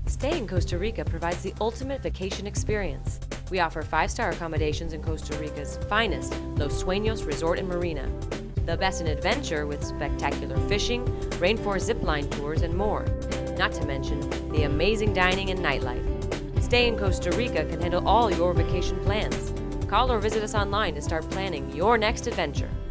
Stay in Costa Rica provides the ultimate vacation experience. We offer 5-star accommodations in Costa Rica's finest Los Sueños Resort and Marina. The best in adventure with spectacular fishing, rainforest zipline tours, and more. Not to mention the amazing dining and nightlife. Stay in Costa Rica can handle all your vacation plans. Call or visit us online to start planning your next adventure.